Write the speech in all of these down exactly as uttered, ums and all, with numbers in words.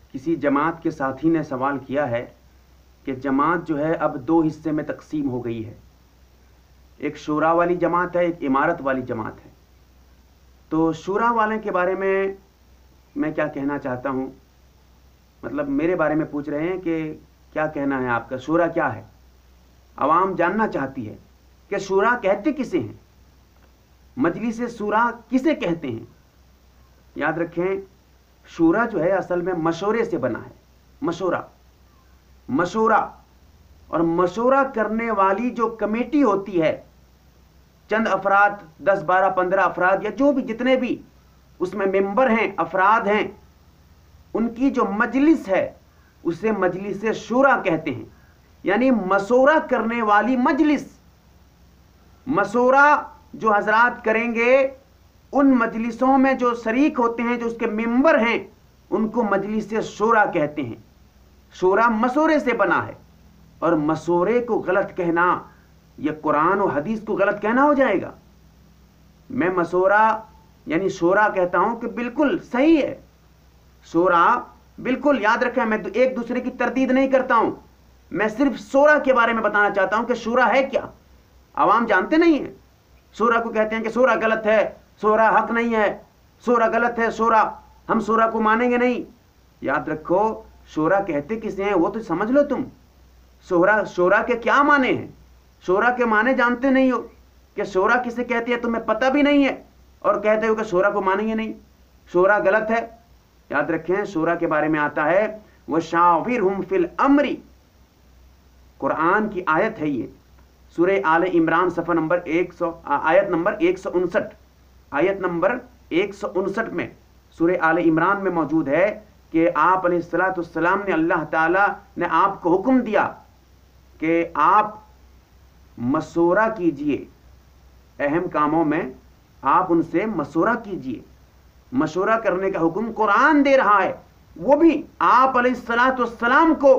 किसी जमात के साथी ने सवाल किया है कि जमात जो है अब दो हिस्से में तकसीम हो गई है, एक शूरा वाली जमात है, एक इमारत वाली जमात है। तो शूरा वाले के बारे में मैं क्या कहना चाहता हूँ, मतलब मेरे बारे में पूछ रहे हैं कि क्या कहना है आपका, शूरा क्या है। आवाम जानना चाहती है कि शूरा कहते किसे हैं, मजलिस शूरा किसे कहते हैं। याद रखें, शूरा जो है असल में मशवरे से बना है। मशवरा मशवरा और मशवरा करने वाली जो कमेटी होती है, चंद अफराद, दस बारह पंद्रह अफराद या जो भी जितने भी उसमें मेंबर हैं, अफराद हैं, उनकी जो मजलिस है उसे मजलिस शूरा कहते हैं। यानी मशवरा करने वाली मजलिस। मशवरा जो हजरात करेंगे, उन मजलिसों में जो शरीक होते हैं, जो उसके मेंबर हैं, उनको मजलिस शूरा कहते हैं। शूरा मशवरे से बना है, और मशवरे को गलत कहना यह कुरान और हदीस को गलत कहना हो जाएगा। मैं मशवरा यानी शूरा कहता हूं कि बिल्कुल सही है। शूरा बिल्कुल, याद रखें, मैं तो एक दूसरे की तरदीद नहीं करता हूं, मैं सिर्फ शूरा के बारे में बताना चाहता हूं कि शूरा है क्या। आवाम जानते नहीं है। शूरा को कहते हैं कि शूरा गलत है, शूरा हक नहीं है, शूरा गलत है, शूरा हम शूरा को मानेंगे नहीं। याद रखो, शूरा कहते किसे हैं वो तो समझ लो तुम। शूरा शूरा के क्या माने हैं, शूरा के माने जानते नहीं हो कि शूरा किसे कहते हैं, तुम्हें पता भी नहीं है और कहते हो कि शूरा को मानेंगे नहीं। शूरा गलत है। याद रखें, शूरा के बारे में आता है वशाविरहुम फिल अम्री, कुरान की आयत है ये, सूरह आले इमरान सफ़ा नंबर एक सौ आयत नंबर एक सौ उनसठ आयत नंबर एक सौ उनसठ में सूरह आले इमरान में मौजूद है कि आप अलैहिस्सलाम ने, अल्लाह ताला ने आपको हुक्म दिया कि आप मशवरा कीजिए, अहम कामों में आप उनसे मशवरा कीजिए। मशवरा करने का हुक्म कुरान दे रहा है, वो भी आप अलैहिस्सलाम को,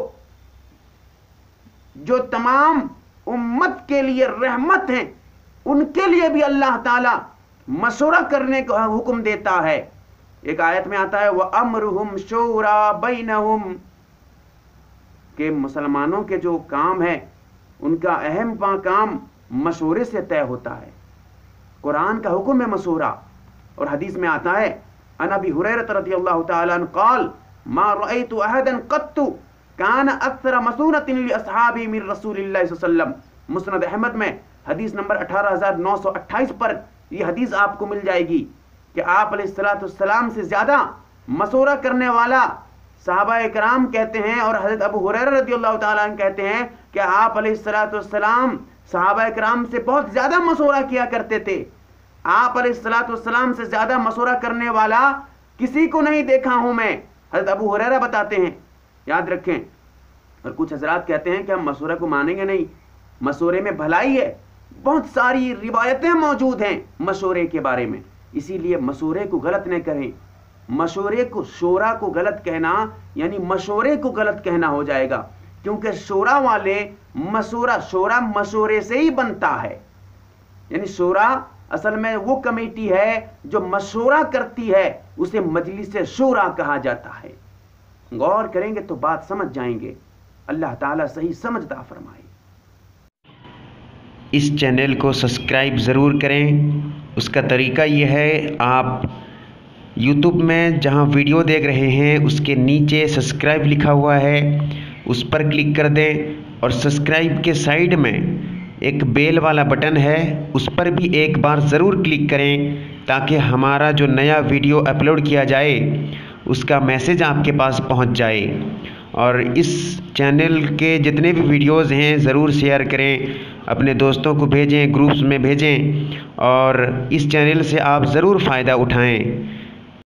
जो तमाम उम्मत के लिए रहमत हैं, उनके लिए भी अल्लाह ताला मशवरा करने का हुक्म देता है। एक आयत में आता है वह अमरुहुम शूरा बैनहुम, के मुसलमानों के जो काम है उनका अहम काम मशवरे से तय होता है। कुरान का हुक्म है मशवरा। और हदीस में आता है अन अबी हुरैरा रज़ियल्लाहु ताला अन्हु क़ाल मा रअयतु अहदन क़त्तु कान अक्सर मसूनतिन लि अस्हाबी मिन रसूलिल्लाहि सल्लल्लाहु अलैहि वसल्लम। मुस्नद अहमद में हदीस नंबर अठारह हज़ार नौ सौ अट्ठाईस पर यह हदीस आपको मिल जाएगी कि आप अलैहिस्सलाम से ज्यादा मशवरा करने वाला सहाबा किराम कहते हैं, और हज़रत अबू हुरैरा रज़ियल्लाहु ताला अन्हु कहते हैं कि आप अलैहिस्सलाम सहाबा किराम से बहुत ज्यादा मशवरा किया करते थे। आप अलैहिस्सलाम से ज्यादा मशवरा करने वाला किसी को नहीं देखा हूं मैं, हज़रत अबू हुरैरा बताते हैं। याद रखें। और कुछ हजरात कहते हैं कि हम मशवरे को मानेंगे नहीं, मशवरे में भलाई है। बहुत सारी रिवायतें मौजूद हैं मशवरे के बारे में, इसीलिए मशवरे को गलत न करें। मशवरे को, शूरा को गलत कहना यानी मशवरे को गलत कहना हो जाएगा, क्योंकि शूरा वाले मशवरा, शूरा मशवरे से ही बनता है। यानी शूरा असल में वो कमेटी है जो मशवरा करती है, उसे मजलिस शूरा कहा जाता है। गौर करेंगे तो बात समझ जाएंगे। अल्लाह ताला सही समझता फरमाए। इस चैनल को सब्सक्राइब ज़रूर करें। उसका तरीका ये है, आप यूट्यूब में जहां वीडियो देख रहे हैं उसके नीचे सब्सक्राइब लिखा हुआ है, उस पर क्लिक कर दें, और सब्सक्राइब के साइड में एक बेल वाला बटन है, उस पर भी एक बार ज़रूर क्लिक करें, ताकि हमारा जो नया वीडियो अपलोड किया जाए उसका मैसेज आपके पास पहुंच जाए। और इस चैनल के जितने भी वीडियोस हैं ज़रूर शेयर करें, अपने दोस्तों को भेजें, ग्रुप्स में भेजें, और इस चैनल से आप ज़रूर फ़ायदा उठाएं।